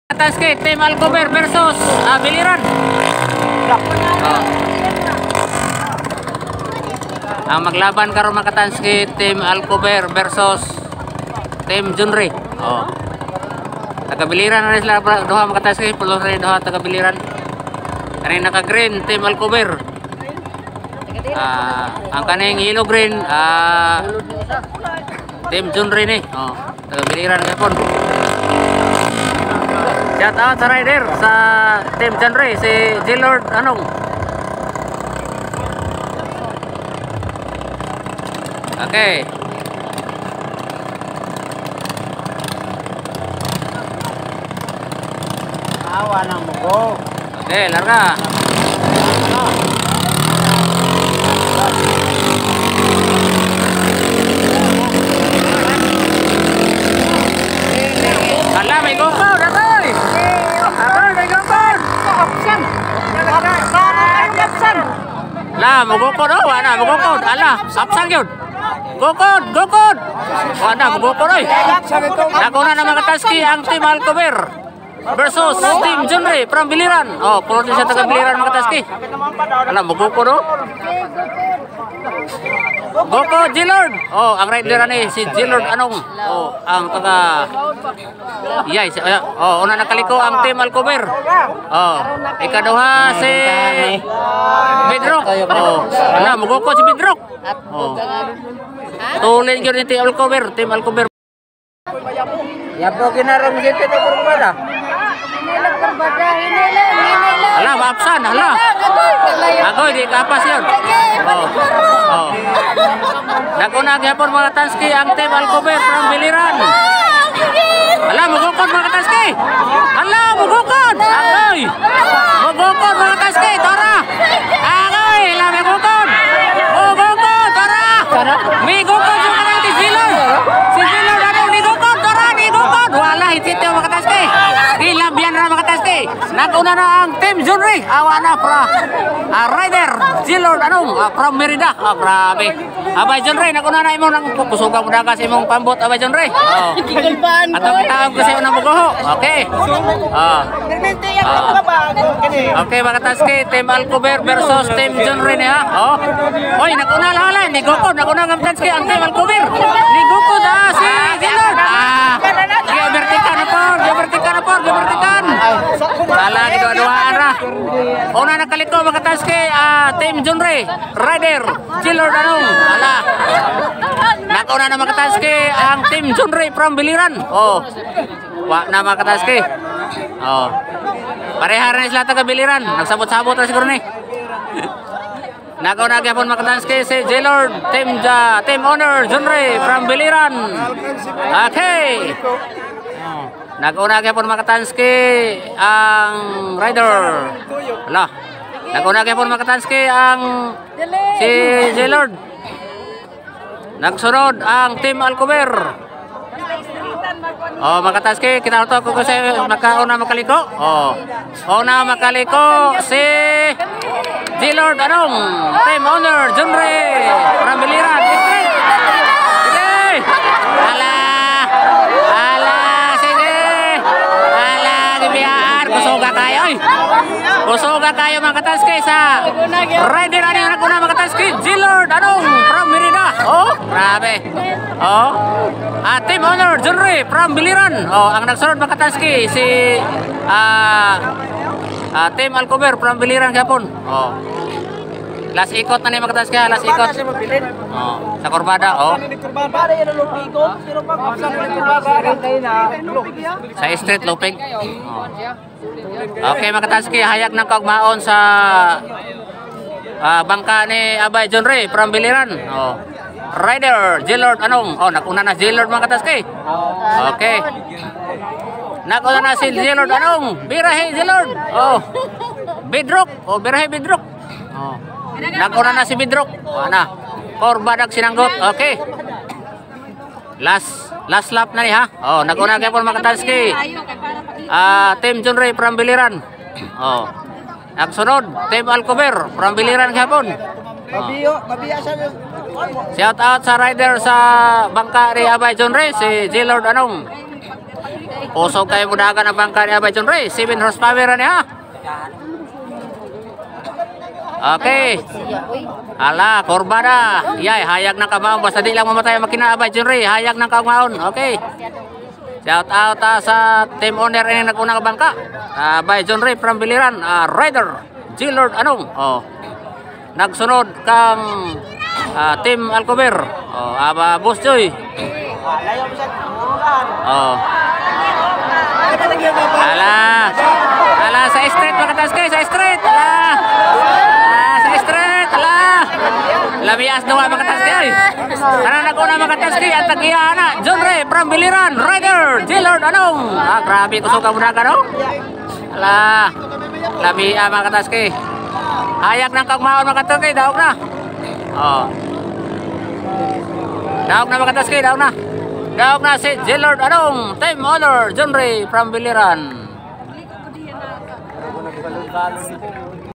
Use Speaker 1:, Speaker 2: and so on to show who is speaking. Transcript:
Speaker 1: Atas kay Team Alcover versus Biliran. Ang maglaban karon makatanski Team Alcover versus Team Junri. Taga Biliran na sila duha makatanski, pulos rin duha taga Biliran. Kaning naka green Team Alcover. Ang kaning yellow green Team Junri ni. Taga Biliran gyapon. Shout out sa rider sa Team Junri, si G-Lord Anong. Okay.
Speaker 2: Awa ng mugo.
Speaker 1: Okay, larga. Hala, may gokod, akoy! Akoy, may gokod!
Speaker 2: Option. Option.
Speaker 1: La, magukod, wala, magukod. Ala, sapsang yun. Gokod, gokod! Wala, magukod, oy. Nakuna na makataski ang Team Alcover versus Team Junri from Biliran. Pulo din siya taga Biliran makataski. Ala, magukod, Gokod, G-Lord. Ang rider ni si G-Lord Anong. Ang taga Yes, una nakaliko ang Team Alcover. Ikaduha si Bidrock. Ala, magukod si Bidrock. Tulin gyud ni Team Alcover.
Speaker 2: Yapo kinarong dito na kurbada.
Speaker 1: Ala, maapsan, hala. Agoy, di kapas yun. Nakuna gyapon mga tanski ang Team Alcover from Biliran. Ala, magukod mga tanski. Ala, magukod. Agoy. Magukod mga tanski, tara. Agoy, ala, magukod. Magukod, tara. Magukod yung kanang si G-Lord. Si G-Lord, anong nigukod, tara, nigukod. Wala, hitito mga tanski. Dilabyan na mga tanski. Nakuna na ang Team Junri. Awa na rider G-Lord Anong from Merida. Grabe. Abay Junri, nakuna na imong nang kusugang mudagas imong pambot Abay Junri. Ato kita ang kasi unang bugoho. Okay. Okay mga tanski, Team Alcover versus Team Junri ni ha. Oy, nakuna lang nigukod, nakuna ng tanski ang Team Alcover. Nigukod si G-Lord. Vertikan na por. Wala dua-duaan ra. Una nakaliko mga tanski Team Junri, rider G-Lord Anong. Ala. Nakuna na mga tanski ang Team Junri from Biliran. Wa na mga tanski. Pareha na sila taga Biliran. Nagsabot-sabot ra siguro ni. Nakuna gyapon mga tanski si G-Lord Team Owner Junri from Biliran. Okay. Naguna gyapon mga tanski ang rider. Ala. Naguna gyapon mga tanski ang si G-Lord. Nagsunod ang Team Alcover. Mga tanski, kita to ko kasi nakauna makaliko. Una makaliko si G-Lord Anong, Team Owner Junri from Biliran. Kusuga tayo mga tanski sa rider ani anak una mga tanski G-Lord Anong from Merida. Grabe. Team Owner Junri from Biliran. Ang nagsunod mga tanski si Team Alcover from Biliran gyapon. Last ikot na ni mga tanski, last ikot. Sa kurbada, sa street looping. Okay mga tanski, hayag ng kaugmaon sa bangka ni Abay Junri from Biliran. Rider G-Lord Anong. Nakuna na G-Lord mga tanski. Okay. Nakuna na si G-Lord Anong. Birahe G-Lord. Bidrock. Birahe Bidrock. Nakuna na si Bidrock. Na. Korbadak sinanggot. Okay. Last lap na ni ha. Nakuna gyapon mga tanski. Team Junri from Biliran. Nagsunod Team Alcover from Biliran gyapon. Shout out sa rider sa bangka ni Abay Junri si G-Lord Anong. Kusog kayo mudagan ang bangka ni Abay John Ray. 7 horsepower ni ha. Okay. Ala, korba na. Yay, hayag ng kamaon. Basta di lang mamatay ang makina Abay John Ray. Hayag ng kamaon. Okay. Shout out sa team owner ini nag-unang bangka. Abay John Ray from Biliran. Rider G-Lord Anong. Oh. Nagsunod kang Team Alcover. Oh, Aba Boss Joy. Oh. Ala sa street mga kataske, sa street. Sa street. Labias daw mga kataske ay. Kana naguna mga kataske at tagiyana John Ray from Biliran, Rider G-Lord Anong. Grabe ko suka muna ka no. Ala. Labi mga kataske. Hayag ng kagmaon mga kataske, daog na. Oh. Daog na mga kataske, daog na. Daog na si G-Lord Anong, team owner John Ray from Biliran.